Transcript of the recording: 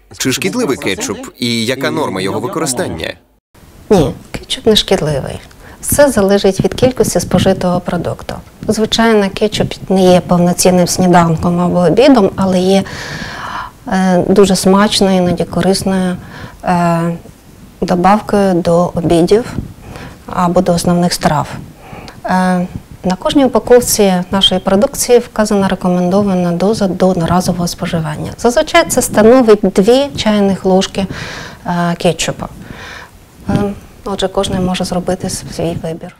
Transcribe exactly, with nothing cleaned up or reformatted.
Чи шкідливий кетчуп і яка норма його використання? Ні, кетчуп не шкідливий. Все залежить від кількості спожитого продукту. Звичайно, кетчуп не є повноцінним сніданком або обідом, але є е, дуже смачною, іноді корисною е, добавкою до обідів або до основних страв. Е, на кожній упаковці нашої продукції вказана рекомендована доза до одноразового споживання. Зазвичай це становить дві чайних ложки е, кетчупу. Е, отже, кожен може зробити свій вибір.